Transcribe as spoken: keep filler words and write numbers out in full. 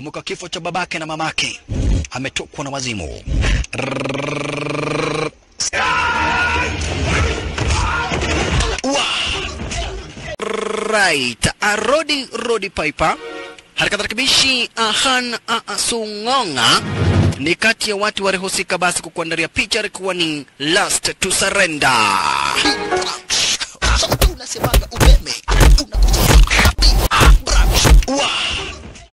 Kumbuka kifo cha babake na mamake. Ametokwa na wazimu. Right, a Roddy Roddy Piper harakati rakibishi ahan Asungonga ni kati ya watu walihusika basi kukuandalia picha kuwa ni Last to Surrender.